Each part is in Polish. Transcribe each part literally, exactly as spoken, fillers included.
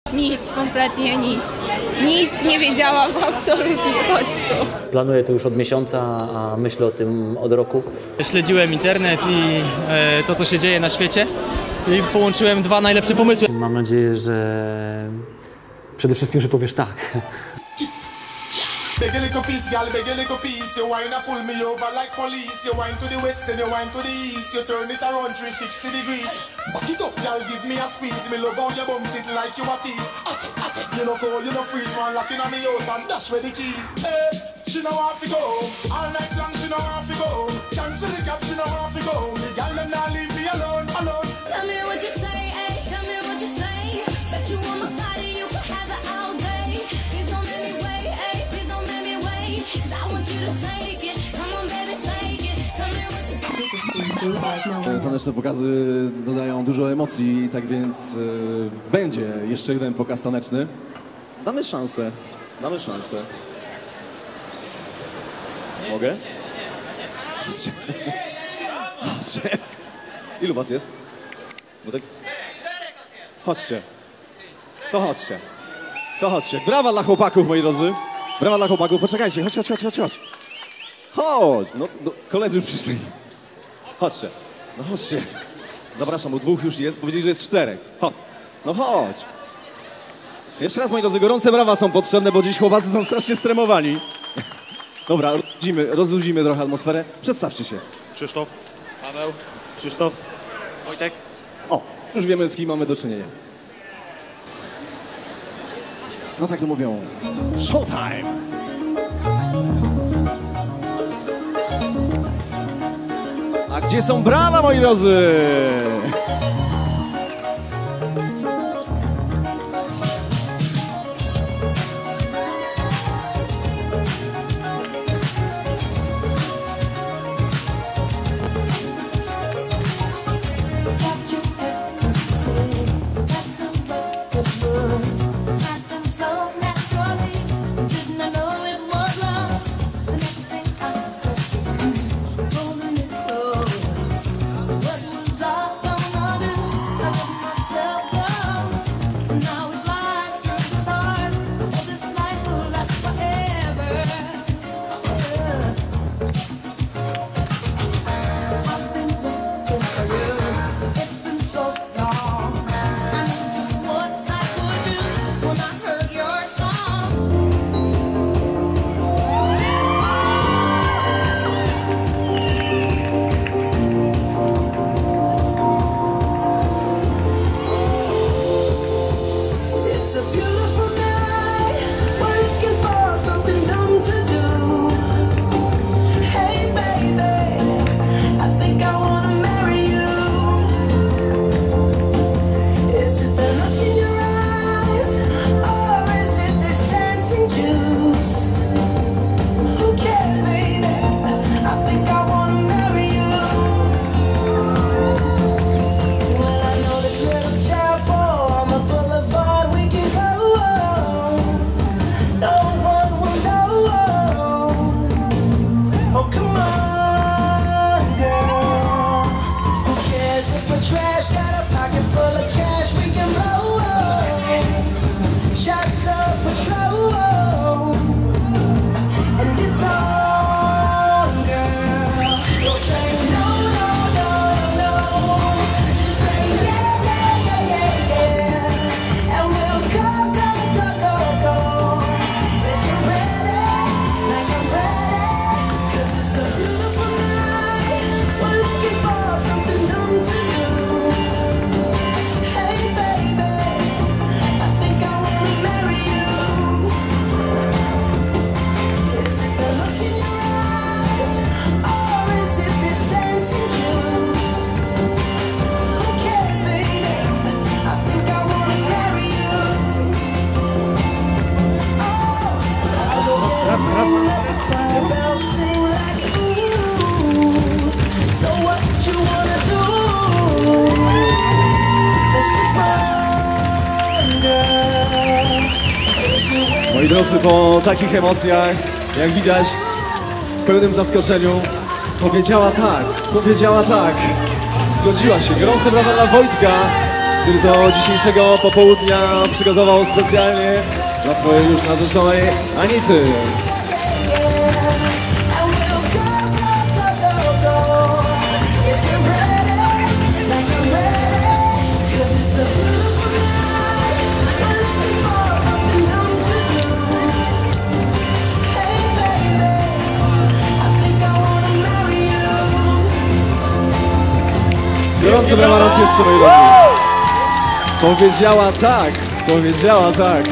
Nic, kompletnie nic. Nic nie wiedziałam, absolutnie, chodź tu. Planuję to już od miesiąca, a myślę o tym od roku. Śledziłem internet i e, to, co się dzieje na świecie i połączyłem dwa najlepsze pomysły. Mam nadzieję, że przede wszystkim, że powiesz tak. Beg a little piece, girl, beg a little piece. You whine and pull me over like police. You whine to the west and you whine to the east. You turn it around three sixty degrees. Back it up, girl, give me a squeeze. Me love how you bum sit like you a tease. At it, at it. You know cold, you know freeze. One lock in on me house and dash with the keys. Hey, she know want to go home. All night long she know want to go home. Cancel the cab, she know want to go home. The girl them not leave me alone, alone. Tell me what you say, ay. Tell me what you say. Bet you want my body, you can have it all day. Please don't make me wait, ay. Please don't make me wait. 'Cause I want you to take it. Come on, baby, take it. Tell me what you say. Taneczne pokazy dodają dużo emocji, tak więc yy, będzie jeszcze jeden pokaz taneczny. Damy szansę, damy szansę. Mogę? Chodźcie. Chodźcie. Ilu was jest? Tak... Chodźcie. To chodźcie. To chodźcie. Brawa dla chłopaków, moi drodzy. Brawa dla chłopaków. Poczekajcie. Chodź, chodź, chodź, chodź, chodź. Chodź. No, no, koledzy już przyszli. Chodźcie. No chodźcie. Zapraszam, bo dwóch już jest. Powiedzieli, że jest czterech. Chodź. No chodź. Jeszcze raz, moi drodzy, gorące brawa są potrzebne, bo dziś chłopacy są strasznie stremowani. Dobra, rozluźnimy, rozluźnimy trochę atmosferę. Przedstawcie się. Krzysztof, Paweł, Krzysztof, Wojtek. O, już wiemy, z kim mamy do czynienia. No tak to mówią. Showtime! A gdzie są brawa, moi drodzy? Moi drodzy, po takich emocjach, jak widać, w pełnym zaskoczeniu, powiedziała tak, powiedziała tak, zgodziła się. Gorące brawa dla Wojtka który do dzisiejszego popołudnia przygotował specjalnie dla swojej już narzeczonej Anity. Gorący brawa raz jeszcze, moi drodzy. Powiedziała tak, powiedziała tak.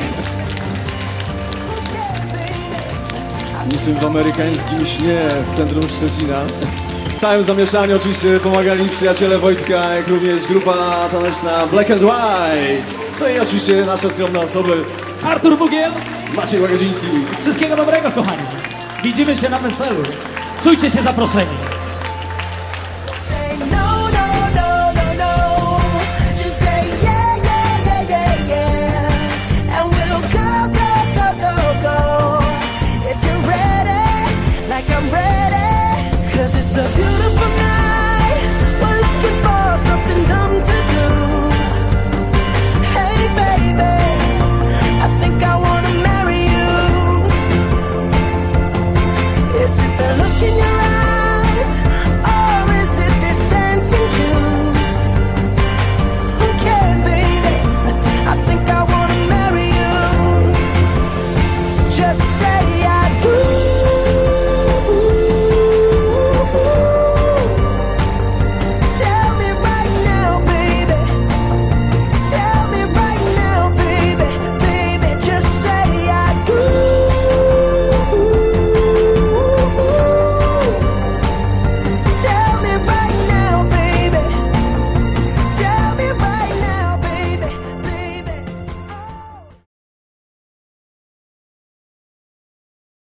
Niczym w amerykańskim śnie w centrum Szczecina. W całym zamieszaniu oczywiście pomagali przyjaciele Wojtka, jak również grupa taneczna Black and White. No i oczywiście nasze skromne osoby. Artur Bugiel, Maciej Łagodziński. wszystkiego dobrego, kochani. Widzimy się na weselu. Czujcie się zaproszeni.